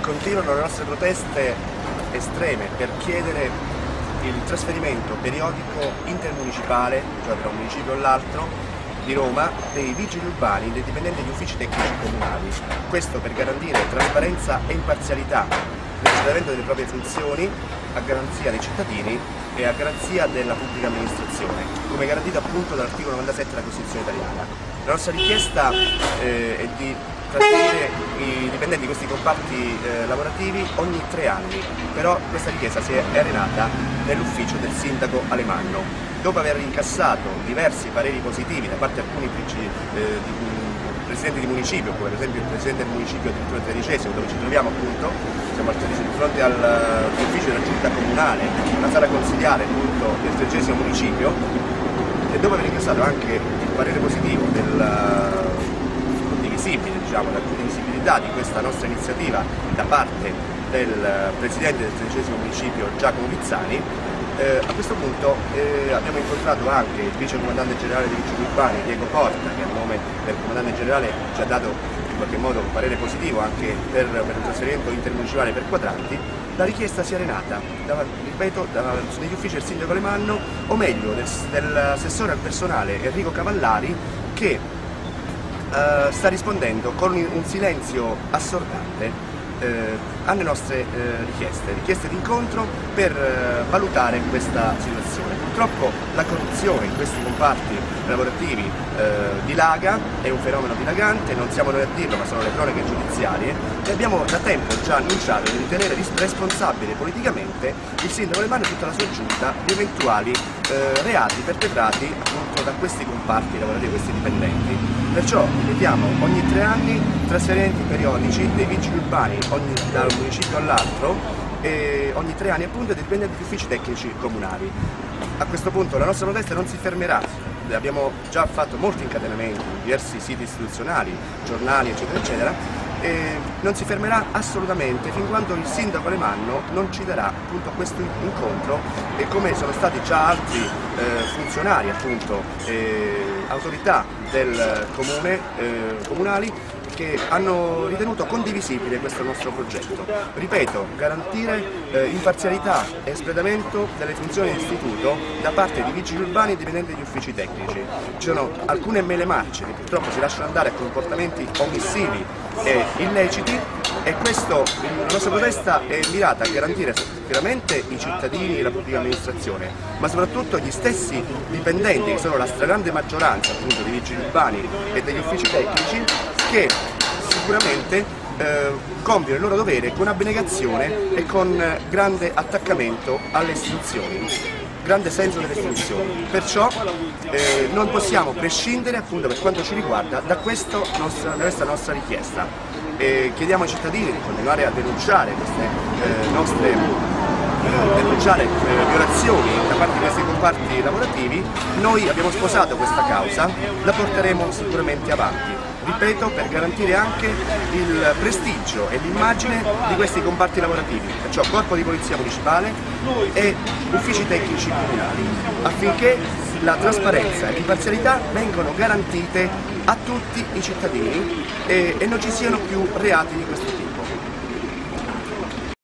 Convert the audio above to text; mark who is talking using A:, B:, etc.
A: Continuano le nostre proteste estreme per chiedere il trasferimento periodico intermunicipale, cioè tra un municipio e l'altro, di Roma, dei vigili urbani, dei dipendenti degli uffici tecnici comunali. Questo per garantire trasparenza e imparzialità nell'espletamento delle proprie funzioni a garanzia dei cittadini e a garanzia della pubblica amministrazione, come garantito appunto dall'articolo 97 della Costituzione italiana. La nostra richiesta è di trasferire i dipendenti di questi comparti lavorativi ogni 3 anni, però questa richiesta si è arenata nell'ufficio del sindaco Alemanno. Dopo aver incassato diversi pareri positivi da parte di alcuni presidenti di municipio, come per esempio il presidente del municipio del XIII, dove ci troviamo appunto, siamo di fronte all'ufficio della giunta comunale, la sala consigliare appunto del XIII municipio, e dopo aver incassato anche il parere positivo della condivisibilità di questa nostra iniziativa da parte del presidente del XIII municipio Giacomo Pizzani, a questo punto abbiamo incontrato anche il vice comandante generale dei vigili urbani Diego Porta, che a nome del comandante generale ci ha dato in qualche modo un parere positivo anche per il trasferimento intermunicipale per quadranti. La richiesta si è arenata, ripeto, negli uffici del sindaco Alemanno, o meglio dell'assessore al personale Enrico Cavallari, che sta rispondendo con un silenzio assordante alle nostre richieste di incontro per valutare questa situazione. Purtroppo la corruzione in questi comparti lavorativi dilaga, è un fenomeno dilagante, non siamo noi a dirlo, ma sono le cronache giudiziarie, e abbiamo da tempo già annunciato di ritenere responsabile politicamente il sindaco Alemanno e tutta la sua giunta di eventuali reati perpetrati appunto da questi comparti lavorativi, questi dipendenti. Perciò ripetiamo, ogni 3 anni trasferimenti periodici dei vigili urbani da un municipio all'altro, e ogni 3 anni appunto dei dipendenti di uffici tecnici comunali. A questo punto la nostra protesta non si fermerà, abbiamo già fatto molti incatenamenti in diversi siti istituzionali, giornali eccetera eccetera, e non si fermerà assolutamente fin quando il sindaco Alemanno non ci darà appunto questo incontro, e come sono stati già altri funzionari appunto, autorità del comune, comunali, che hanno ritenuto condivisibile questo nostro progetto. Ripeto, garantire imparzialità e espletamento delle funzioni dell'istituto da parte di vigili urbani e dipendenti degli uffici tecnici. Ci sono alcune mele marce che purtroppo si lasciano andare a comportamenti omissivi e illeciti, e la nostra protesta è mirata a garantire sicuramente i cittadini e la pubblica amministrazione, ma soprattutto gli stessi dipendenti, che sono la stragrande maggioranza appunto dei vigili urbani e degli uffici tecnici, che sicuramente compiono il loro dovere con abnegazione e con grande attaccamento alle istituzioni, grande senso delle istituzioni. Perciò non possiamo prescindere appunto, per quanto ci riguarda, da questa nostra richiesta. Chiediamo ai cittadini di continuare a denunciare queste violazioni da parte di questi comparti lavorativi. Noi abbiamo sposato questa causa, la porteremo sicuramente avanti, ripeto, per garantire anche il prestigio e l'immagine di questi comparti lavorativi, perciò Corpo di Polizia Municipale e uffici tecnici comunali, affinché la trasparenza e l'imparzialità vengano garantite a tutti i cittadini e non ci siano più reati di questo tipo.